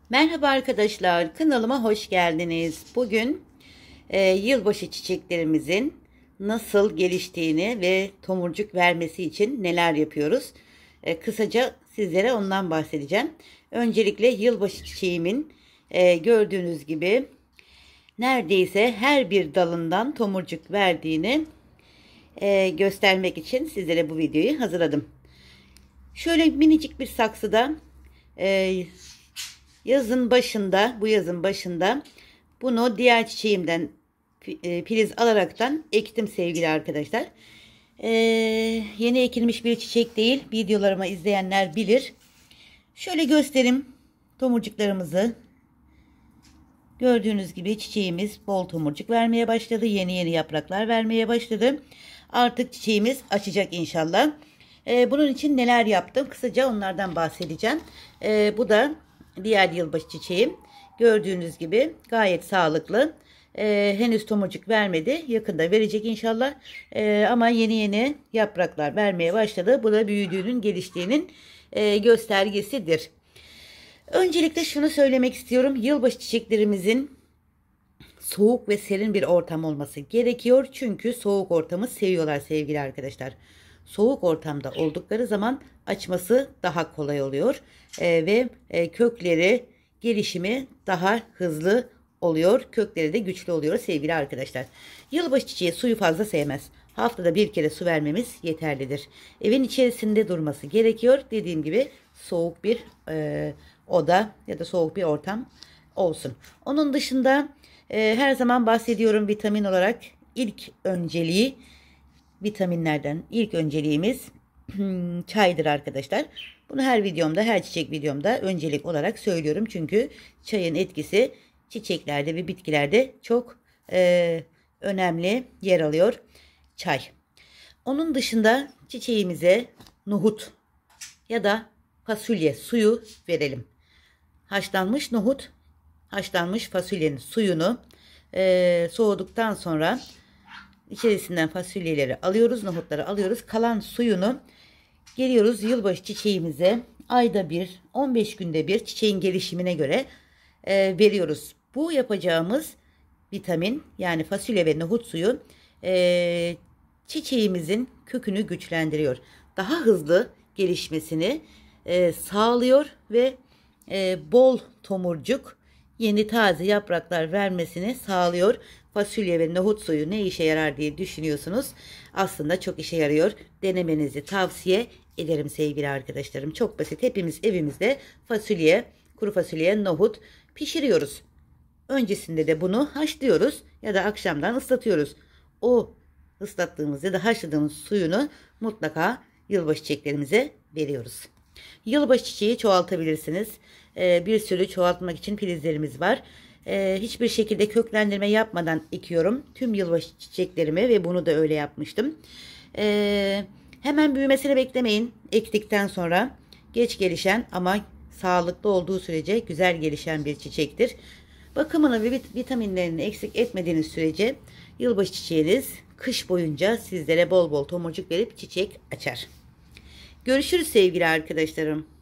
Merhaba arkadaşlar, kanalıma hoş geldiniz. Bugün yılbaşı çiçeklerimizin nasıl geliştiğini ve tomurcuk vermesi için neler yapıyoruz? Kısaca sizlere ondan bahsedeceğim. Öncelikle yılbaşı çiçeğimin gördüğünüz gibi neredeyse her bir dalından tomurcuk verdiğini göstermek için sizlere bu videoyu hazırladım. Şöyle minicik bir saksıda bu yazın başında bunu diğer çiçeğimden filiz alaraktan ektim sevgili arkadaşlar. Yeni ekilmiş bir çiçek değil. Videolarımı izleyenler bilir. Şöyle göstereyim tomurcuklarımızı. Gördüğünüz gibi çiçeğimiz bol tomurcuk vermeye başladı. Yeni yapraklar vermeye başladı. Artık çiçeğimiz açacak inşallah. Bunun için neler yaptım? Kısaca onlardan bahsedeceğim. Bu da diğer yılbaşı çiçeğim. Gördüğünüz gibi gayet sağlıklı. Henüz tomurcuk vermedi. Yakında verecek inşallah. Ama yeni yapraklar vermeye başladı. Bu da büyüdüğünün, geliştiğinin göstergesidir. Öncelikle şunu söylemek istiyorum. Yılbaşı çiçeklerimizin soğuk ve serin bir ortam olması gerekiyor. Çünkü soğuk ortamı seviyorlar sevgili arkadaşlar. Soğuk ortamda oldukları zaman açması daha kolay oluyor. Ve kökleri gelişimi daha hızlı oluyor. Kökleri de güçlü oluyor sevgili arkadaşlar. Yılbaşı çiçeği suyu fazla sevmez. Haftada bir kere su vermemiz yeterlidir. Evin içerisinde durması gerekiyor. Dediğim gibi soğuk bir oda ya da soğuk bir ortam olsun. Onun dışında her zaman bahsediyorum, vitamin olarak ilk önceliği vitaminlerden ilk önceliğimiz çaydır arkadaşlar. Bunu her videomda, her çiçek videomda öncelik olarak söylüyorum. Çünkü çayın etkisi çiçeklerde ve bitkilerde çok önemli yer alıyor çay. Onun dışında çiçeğimize nohut ya da fasulye suyu verelim. Haşlanmış nohut, haşlanmış fasulyenin suyunu soğuduktan sonra içerisinden fasulyeleri alıyoruz, nohutları alıyoruz. Kalan suyunu geliyoruz yılbaşı çiçeğimize ayda bir, 15 günde bir çiçeğin gelişimine göre veriyoruz. Bu yapacağımız vitamin, yani fasulye ve nohut suyu çiçeğimizin kökünü güçlendiriyor. Daha hızlı gelişmesini sağlıyor ve bol tomurcuk, yeni taze yapraklar vermesini sağlıyor. Fasulye ve nohut suyu ne işe yarar diye düşünüyorsunuz. Aslında çok işe yarıyor. Denemenizi tavsiye ederim sevgili arkadaşlarım. Çok basit. Hepimiz evimizde fasulye, kuru fasulye, nohut pişiriyoruz. Öncesinde de bunu haşlıyoruz ya da akşamdan ıslatıyoruz. O ıslattığımız ya da haşladığımız suyunu mutlaka yılbaşı çiçeklerimize veriyoruz. Yılbaşı çiçeği çoğaltabilirsiniz. Bir sürü çoğaltmak için filizlerimiz var. Hiçbir şekilde köklendirme yapmadan ekiyorum tüm yılbaşı çiçeklerimi ve bunu da öyle yapmıştım. Hemen büyümesini beklemeyin. Ektikten sonra geç gelişen ama sağlıklı olduğu sürece güzel gelişen bir çiçektir. Bakımını ve vitaminlerini eksik etmediğiniz sürece yılbaşı çiçeğiniz kış boyunca sizlere bol bol tomurcuk verip çiçek açar. Görüşürüz sevgili arkadaşlarım.